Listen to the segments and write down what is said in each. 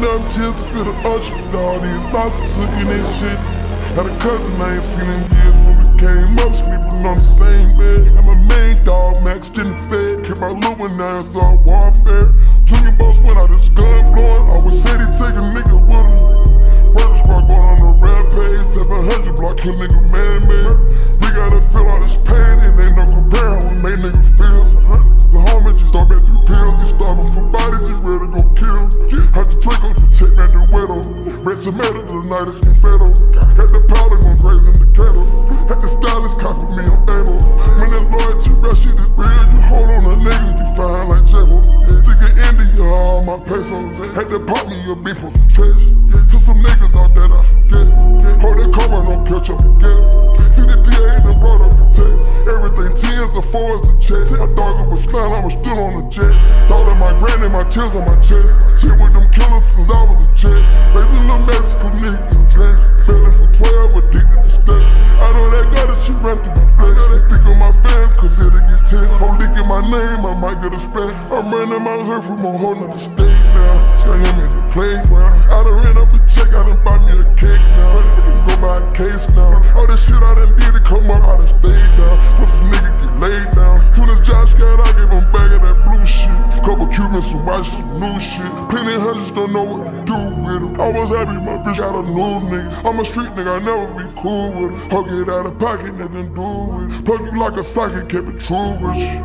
enough tears to feel the urge for all these bosses took in that shit. Had a cousin I ain't seen in years when we came up, sleeping on the same bed. And my main dog, Max, getting fed. Kept my little one now, it's all warfare. Junior boss went out his gun blowing. Always said he take a nigga with him. Murder squad going on a rampage. 700 block, kill nigga man-made. We gotta feel all this pain, and ain't no compare how we made nigga feel. The homie just start back 3 pills. He starving for bodies, he ready to go kill. Had the Draco protect man the widow. Red tomato, the night is confetto. Had the powder gon' graze in the kettle. Had the stylist copy me, I'm able. When that loyalty rush shit is real, you hold on a nigga, you fine like Jebel. Took it India, all my pesos. Had to pop me a beef on some trash. Took some niggas off that I forget. Hold that karma, don't catch up and get it. See the DA done brought up the text. Everything 10s or 4s to check. My dog was flying, I was still on the jet. Thought of my granny, my tears on my chest. Shit with them killers since I was a chick. Raising the Mexican nigga in drinks. Failing for 12, addicted to step. I know that guy that she ran through my flesh. They speak on my fam, cause it'll get tense. Hold leaking my name, I might get a spin. I'm running my hood from a whole nother state now. Stay him at the playground. I done ran up a check, I done buy me a cake now. I can go by a case now. All this shit I done did to come up, I done stayed down. Once a nigga get laid down. Soon as Josh got, I gave him back of that blue shit. Couple Cubans, some rice, some new shit. Penny hunters don't know what to do with him. I was happy my bitch got a new nigga. I'm a street nigga, I never be cool with him. Hug it out of pocket, nothing do with it. Plug you like a socket, kept it true with you.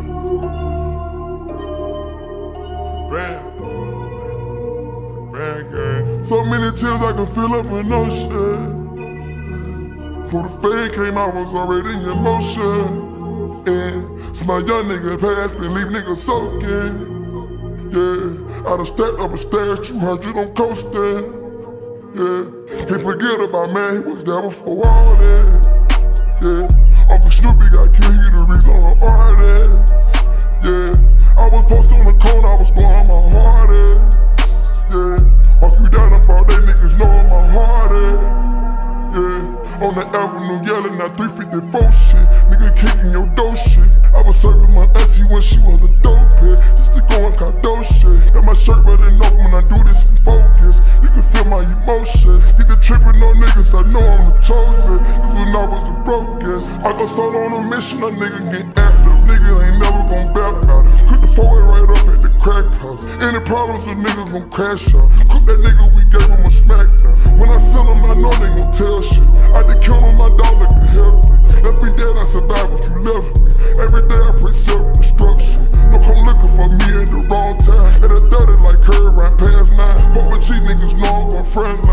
So many tears I can fill up with no shit. Before the fade came, I was already in motion. Yeah, so my young nigga passed me, leave niggas soaking. Yeah, I done stacked up a stash, 200 on coasting. Yeah, can't forget about man, he was there before all that. Yeah, Uncle Snoopy got killed, he the reason I'm an artist. Yeah, I was posted on the corner, I was going my hardest. Yeah, walk you down about they niggas know I'm my hardest. Yeah, on the avenue yelling that 354 shit. Nigga kicking your dough shit. I was serving my auntie when she was a dope head. Just to go and Cardo shit. Got my shirt running open when I do this in focus. You can feel my emotions. Get the tripping on niggas, I know I'm the chosen. Cause when I was the brokest, I got solo on a mission, a nigga get active. Nigga ain't never gon' back out it. Put the 4-way right up at the crack house. Any problems, a nigga gon' crash out. Cook that nigga, we gave him a smackdown. When I sell him, I know they gon' tell shit. I done killed on my dog like a healthy. Left me dead, I survived what you left me. Every day I pray self-destruction. No come looking for me at the wrong time. At a 30 like curve right past 9. Fuck with cheap niggas, know I'm gon' friend